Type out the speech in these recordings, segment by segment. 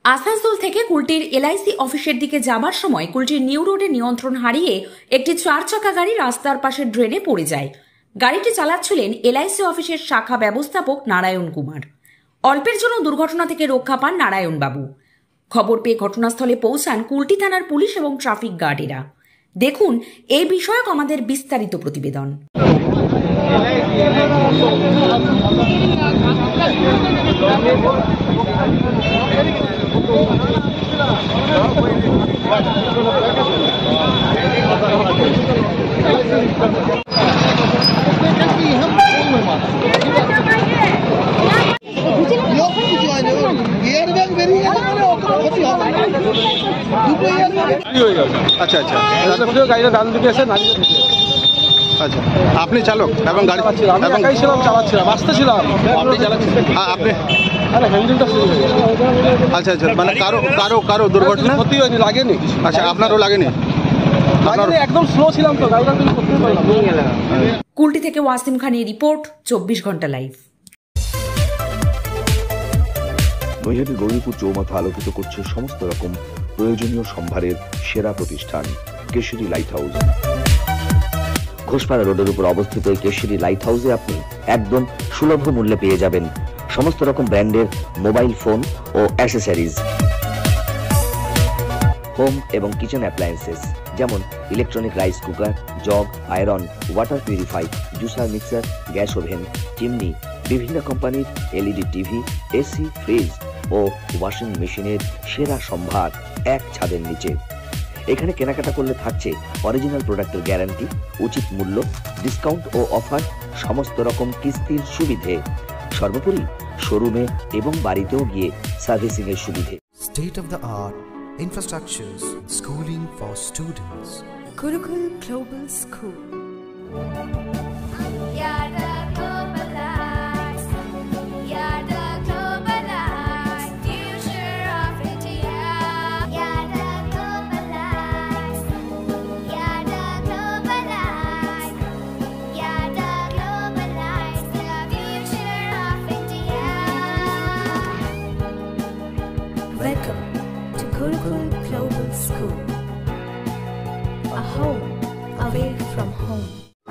আসানসোল থেকে কুলটির এলআইসি অফিসের দিকে যাবার সময় কুলটির নিউ রোডে নিয়ন্ত্রণ হারিয়ে একটি 4 চাকা গাড়ি রাস্তার পাশে ড্রেনে পড়ে যায়। গাড়িটি চালাচ্ছিলেন এলআইসি অফিসের শাখা ব্যবস্থাপক নারায়ণ কুমার। অল্পের জন্য দুর্ঘটনা থেকে রক্ষা পান নারায়ণ বাবু। খবর পেয়ে ঘটনাস্থলে পৌঁছান কুলটি থানার পুলিশ এবং ট্রাফিক গার্ডেরা। দেখুন এই বিষয়ক আমাদের বিস্তারিত প্রতিবেদন। আচ্ছা আচ্ছা, গাড়িটা ডান দিকে এসে আচ্ছা, আপনি চালক এবং গাড়ি চালাচ্ছিলাম, আসতে ছিলাম, আপনি চালাচ্ছিলেন, আপনি হ্যান্ডেলটা শুরু হয়ে গেছে। আচ্ছা আচ্ছা, মানে কারো দুর্ঘটনা ক্ষতি হয়নি, লাগেনি? আচ্ছা, আপনারও লাগেনি? একদম স্লো ছিলাম তো, গাড়িটা করতে পারলাম। কুলটি থেকে ওয়াসিম খানের রিপোর্ট, 24 ঘন্টা লাইভ। নৈহাটির গৌরীপুর চৌমাথা আলোকিত করছে সমস্ত রকম প্রয়োজনীয় সম্ভারের সেরা প্রতিষ্ঠান কেশরী লাইট হাউস। ঘোষপাড়া রোডের উপর অবস্থিত এই কেশরী লাইট হাউসে আপনি একদম সুলভ মূল্যে পেয়ে যাবেন সমস্ত রকম ব্র্যান্ডের মোবাইল ফোন ও অ্যাক্সেসরিজ, হোম এবং কিচেন অ্যাপ্লায়েন্সেস যেমন electronic rice cooker, jug, iron, water purify, juicer, mixer, gas oven, chimney, বিভিন্ন কোম্পানির এলইডি টিভি, এসি, ফ্রিজ ও ওয়াশিং মেশিনের সেরা সম্ভার এক ছাদের নিচে। এখানে কেনাকাটা করলে থাকছে অরিজিনাল প্রোডাক্টের গ্যারান্টি, উচিত মূল্য, ডিসকাউন্ট ও অফার, সমস্ত রকম কিস্তির সুবিধে, সর্বোপরি শোরুমে এবং বাড়িতেও গিয়ে সার্ভিসিং এর সুবিধে। State of the art infrastructures, schooling for students. Gurukul Global School. Welcome to Gurukul Global School, a home away from home.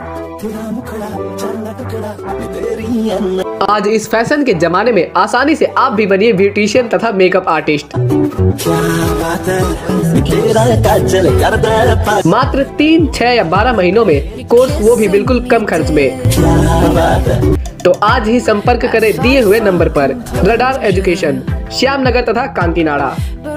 आज इस फैशन के जमाने में आसानी से आप भी बनिए ब्यूटिशियन तथा मेकअप आर्टिस्ट। मात्र 3, 6 या 12 महीनों में कोर्स, वो भी बिल्कुल कम खर्च में। तो आज ही संपर्क करें दिए हुए नंबर पर। रडार एजुकेशन, श्याम नगर तथा कांकीनाड़ा।